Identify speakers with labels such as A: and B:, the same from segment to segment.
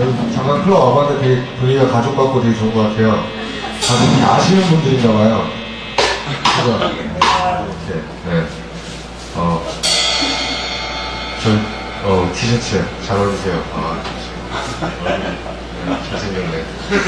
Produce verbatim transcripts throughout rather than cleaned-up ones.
A: 여기 잠깐 클럽 와봤는데 되게 분위기가 가족 같고 되게 좋은 것 같아요. 다들 되게 아시는 분들인가 봐요. 그죠? 이렇게, 네. 어, 저, 어, 티셔츠 잘 어울리세요. 아, 네, 잘생겼네.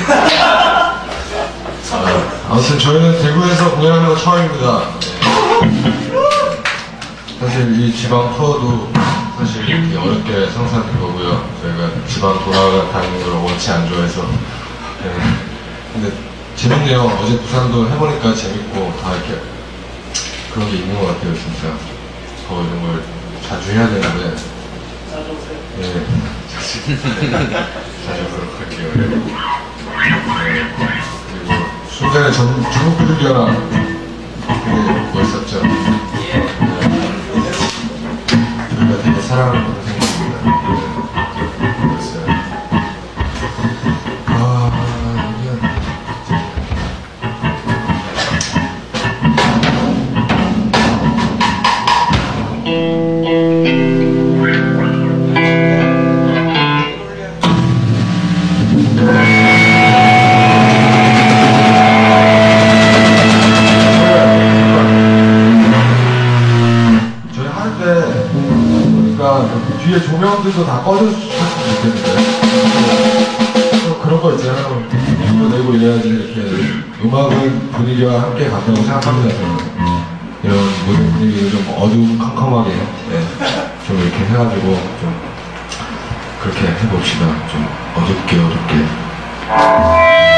A: 아, 아무튼 저희는 대구에서 공연하는 거 처음입니다. 네. 사실 이 지방 투어도 사실 이렇게 어렵게 성사된 거고요. 저희가 지방 돌아다니는 걸 원치 안 좋아해서. 네. 근데 재밌네요. 어제 부산도 해보니까 재밌고 다 이렇게 그런 게 있는 것 같아요, 진짜. 더 이런 걸 자주 해야 되는데.
B: 자주 오세요.
A: 네. 자주. 자주 오도록 할게요. 네. 네. 그리고 순전히 전, 중국 분들이라 되게 멋있었죠. 네. 저희가 되게 사랑하는 분들 생각입니다. 네. 그랬어요. 아, 이게. 뒤에 조명들도 다 꺼졌으면 좋겠는데 또 그런 거 있잖아요. 힘도 내고 이래야지 이렇게 음악은 분위기와 함께 간다고 생각합니다. 저는 이런 무대 분위기를 좀 어두컴컴하게 네. 좀 이렇게 해가지고 좀 그렇게 해봅시다. 좀 어둡게 어둡게